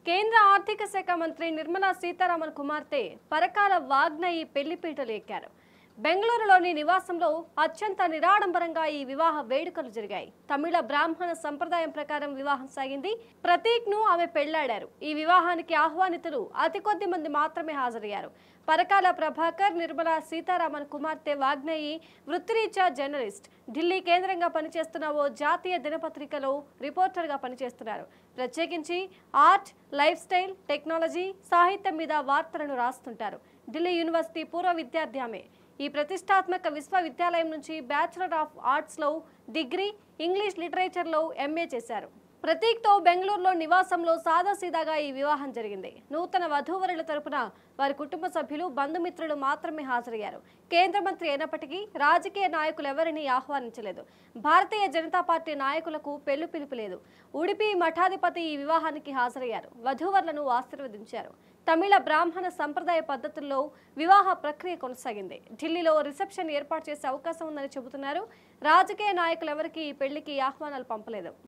కేంద్ర ఆర్థిక శాఖ మంత్రి నిర్మలా సీతారామన్ కుమార్తె పరకాల వాగ్నయి పెళ్లిపీటలు ఎక్కారు. బెంగళూరులోని నివాసంలో అత్యంత నిరాడంబరంగా ఈ వివాహ వేడుకలు జరిగాయి. తమిళ బ్రాహ్మణ సంప్రదాయం ప్రకారం వివాహం సాగింది. ప్రతీక్ ను ఆమె పెళ్లాడారు. ఈ వివాహానికి ఆహ్వానితులు అతి కొద్ది మంది మాత్రమే హాజరయ్యారు. పరకాల ప్రభాకర్ నిర్మలా సీతారామన్ కుమార్తె వాగ్నయి వృత్తిరీత్యా జర్నలిస్ట్. ఢిల్లీ కేంద్రంగా పనిచేస్తున్న ఓ జాతీయ దినపత్రికలో రిపోర్టర్గా పనిచేస్తున్నారు. ప్రత్యేకించి ఆర్ట్, లైఫ్ స్టైల్, టెక్నాలజీ, సాహిత్యం మీద వార్తలను రాస్తుంటారు. ఢిల్లీ యూనివర్సిటీ పూర్వ విద్యార్థి ఆమె. ఈ ప్రతిష్టాత్మక విశ్వవిద్యాలయం నుంచి బ్యాచిలర్ ఆఫ్ ఆర్ట్స్లో డిగ్రీ, ఇంగ్లీష్ లిటరేచర్లో ఎంఏ చేశారు. ప్రతీక్తో బెంగళూరులో నివాసంలో సాదాసీదాగా ఈ వివాహం జరిగింది. నూతన వధూవరుల తరపున వారి కుటుంబ సభ్యులు, బంధుమిత్రులు మాత్రమే హాజరయ్యారు. కేంద్ర మంత్రి అయినప్పటికీ రాజకీయ నాయకులు ఎవరిని ఆహ్వానించలేదు. భారతీయ జనతా పార్టీ నాయకులకు పెళ్లి పిలుపు లేదు. ఉడిపి మఠాధిపతి ఈ వివాహానికి హాజరయ్యారు. వధూవరులను ఆశీర్వదించారు. తమిళ బ్రాహ్మణ సంప్రదాయ పద్ధతుల్లో వివాహ ప్రక్రియ కొనసాగింది. ఢిల్లీలో రిసెప్షన్ ఏర్పాటు చేసే అవకాశం ఉందని చెబుతున్నారు. రాజకీయ నాయకులు ఎవరికీ ఈ పెళ్లికి ఆహ్వానాలు పంపలేదు.